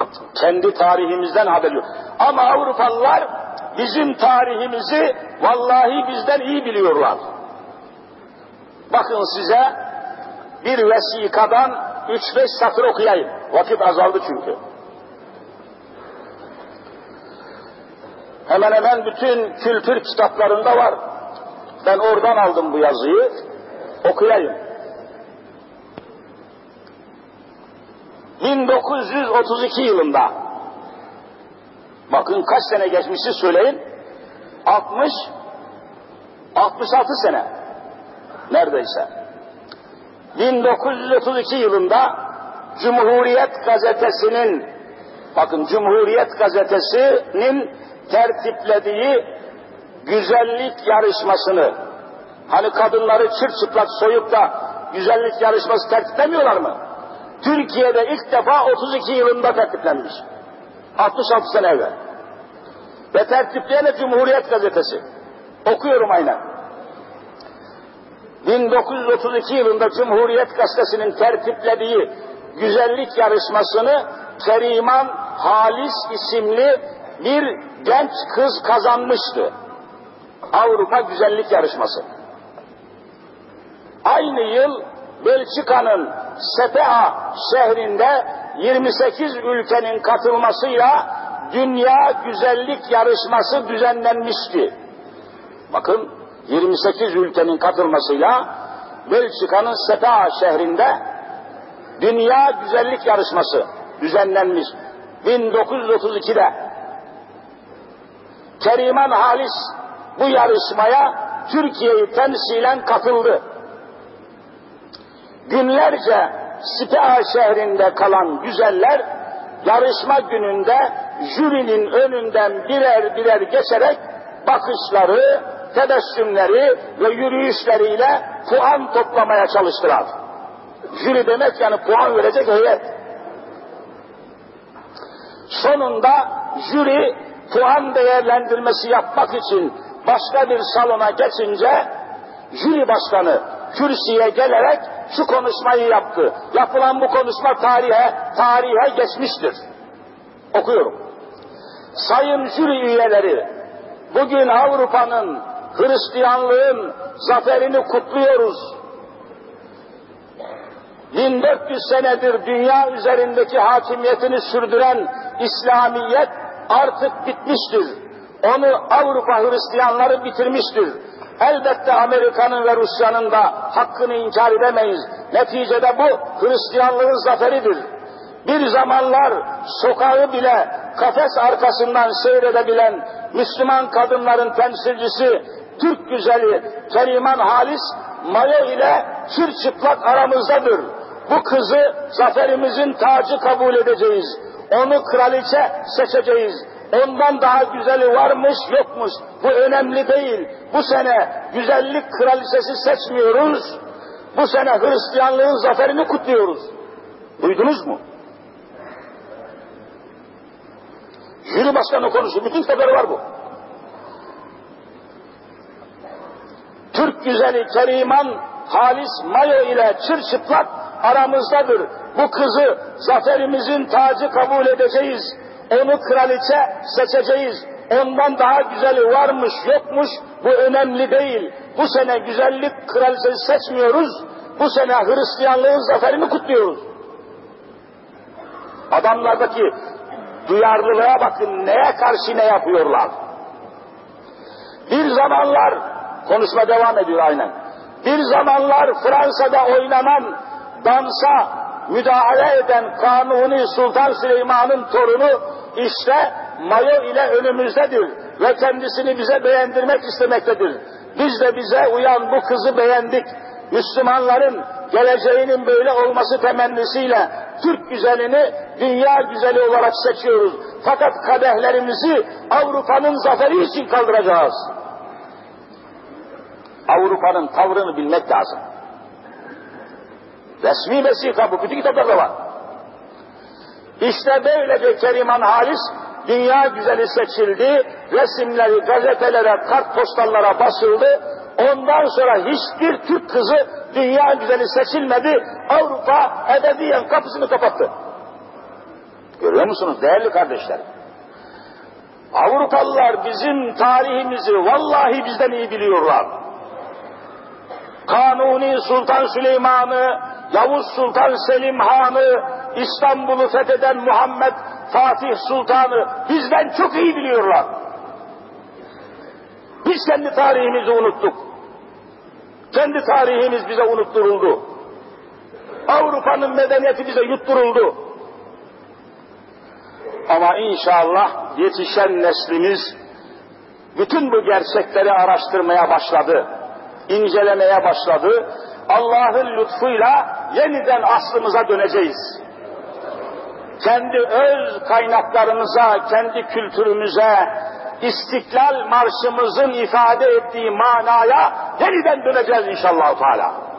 Kendi tarihimizden haberi yok. Ama Avrupalılar bizim tarihimizi vallahi bizden iyi biliyorlar. Bakın size bir vesikadan 3-5 satır okuyayım. Vakit azaldı çünkü. Hemen hemen bütün kültür kitaplarında var. Ben oradan aldım bu yazıyı. Okuyayım. 1932 yılında, bakın kaç sene geçmişti söyleyin, 66 sene neredeyse. 1932 yılında Cumhuriyet Gazetesi'nin, bakın Cumhuriyet Gazetesi'nin tertiplediği güzellik yarışmasını, hani kadınları çırçıplak soyup da güzellik yarışması tertiplemiyorlar mı? Türkiye'de ilk defa 32 yılında tertiplenmiş. 66 sene evvel. Ve tertipleyen de Cumhuriyet Gazetesi. Okuyorum aynen. 1932 yılında Cumhuriyet Gazetesi'nin tertiplediği güzellik yarışmasını Keriman Halis isimli bir genç kız kazanmıştı. Avrupa Güzellik Yarışması. Aynı yıl Belçika'nın Sepea şehrinde 28 ülkenin katılmasıyla Dünya Güzellik Yarışması düzenlenmişti. Bakın 28 ülkenin katılmasıyla Belçika'nın Sepea şehrinde Dünya Güzellik Yarışması düzenlenmiş. 1932'de Keriman Halis bu yarışmaya Türkiye'yi temsilen katıldı. Günlerce Sepea şehrinde kalan güzeller yarışma gününde jürinin önünden birer birer geçerek bakışları, tebessümleri ve yürüyüşleriyle puan toplamaya çalıştılar. Jüri demek yani puan verecek heyet. Sonunda jüri puan değerlendirmesi yapmak için başka bir salona geçince jüri başkanı kürsüye gelerek şu konuşmayı yaptı. Yapılan bu konuşma tarihe geçmiştir. Okuyorum. Sayın jüri üyeleri, bugün Avrupa'nın, Hristiyanlığın zaferini kutluyoruz. 1400 senedir dünya üzerindeki hakimiyetini sürdüren İslamiyet artık bitmiştir. Onu Avrupa Hristiyanları bitirmiştir. Elbette Amerika'nın ve Rusya'nın da hakkını inkar edemeyiz. Neticede bu Hristiyanlığın zaferidir. Bir zamanlar sokağı bile kafes arkasından seyredebilen Müslüman kadınların temsilcisi Türk güzeli Keriman Halis mayo ile çırçıplak aramızdadır. Bu kızı zaferimizin tacı kabul edeceğiz. Onu kraliçe seçeceğiz. Ondan daha güzeli varmış yokmuş. Bu önemli değil. Bu sene güzellik kraliçesi seçmiyoruz. Bu sene Hristiyanlığın zaferini kutluyoruz. Duydunuz mu? Jüri başkanı konuşuyor. Bütün kitapları var bu. Türk güzeli Keriman Halis mayo ile çırçıplak aramızdadır. Bu kızı zaferimizin tacı kabul edeceğiz. Onu kraliçe seçeceğiz. Ondan daha güzeli varmış yokmuş bu önemli değil. Bu sene güzellik kraliçesi seçmiyoruz. Bu sene Hristiyanlığın zaferini kutluyoruz. Adamlardaki duyarlılığa bakın, neye karşı ne yapıyorlar. Bir zamanlar, konuşma devam ediyor aynen. Bir zamanlar Fransa'da oynanan dansa müdahale eden Kanuni Sultan Süleyman'ın torunu işte mayo ile önümüzdedir ve kendisini bize beğendirmek istemektedir. Biz de bize uyan bu kızı beğendik. Müslümanların geleceğinin böyle olması temennisiyle Türk güzelini dünya güzeli olarak seçiyoruz. Fakat kadehlerimizi Avrupa'nın zaferi için kaldıracağız. Avrupa'nın tavrını bilmek lazım. Resmi vesika bu, bütün kitaplarda var. İşte böylece Keriman Halis dünya güzeli seçildi, resimleri gazetelere, kartpostallara basıldı. Ondan sonra hiçbir Türk kızı dünya güzeli seçilmedi. Avrupa ebediyen kapısını kapattı. Görüyor musunuz değerli kardeşlerim? Avrupalılar bizim tarihimizi vallahi bizden iyi biliyorlar. Kanuni Sultan Süleyman'ı, Yavuz Sultan Selim Han'ı, İstanbul'u fetheden Muhammed Fatih Sultan'ı bizden çok iyi biliyorlar. Biz kendi tarihimizi unuttuk. Kendi tarihimiz bize unutturuldu. Avrupa'nın medeniyeti bize yutturuldu. Ama inşallah yetişen neslimiz bütün bu gerçekleri araştırmaya başladı, incelemeye başladı. Allah'ın lütfuyla yeniden aslımıza döneceğiz. Kendi öz kaynaklarımıza, kendi kültürümüze, İstiklal Marşımızın ifade ettiği manaya yeniden döneceğiz inşallah Teala.